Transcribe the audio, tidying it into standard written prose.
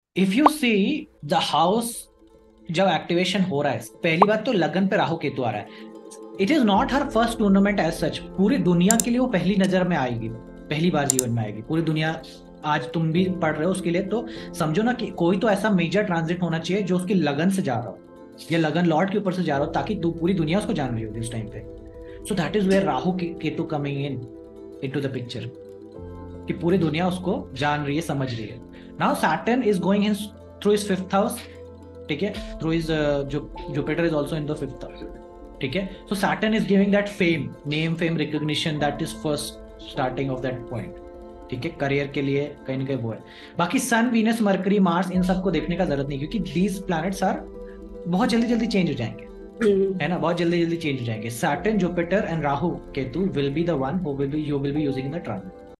If you see the house, जब activation हो रहा है, पहली बात तो लगन पे राहु केतु आ रहा है। It is not her first tournament as such, पूरी दुनिया के लिए वो पहली नजर में आएगी, पहली बार जीवन में आएगी पूरी दुनिया। आज तुम भी पढ़ रहे हो उसके लिए, तो समझो ना कि कोई तो ऐसा मेजर ट्रांजिट होना चाहिए जो उसकी लगन से जा रहा हो, या लगन लॉर्ड के ऊपर से जा रहा हो, ताकि पूरी दुनिया उसको जान रही होगी उस टाइम पे। So that is where Rahu Ketu coming into the picture, कि पूरी दुनिया उसको जान रही है, समझ रही है। Now Saturn is going in through his fifth house, ठीक है, through his Jupiter is also in the fifth house, ठीक है। So Saturn is giving that fame, name fame recognition, that is first starting of that point, ठीक है, career के लिए कहीं ना कहीं वो है। बाकी सन, वीनस, मरकरी, मार्स, इन सबको देखने का जरूरत नहीं, क्योंकि दीज प्लैनेट्स आर बहुत जल्दी जल्दी चेंज हो जाएंगे, है ना, बहुत जल्दी जल्दी चेंज हो जाएंगे। Saturn, Jupiter and Rahu Ketu will be the one who will be, you will be using in the transit.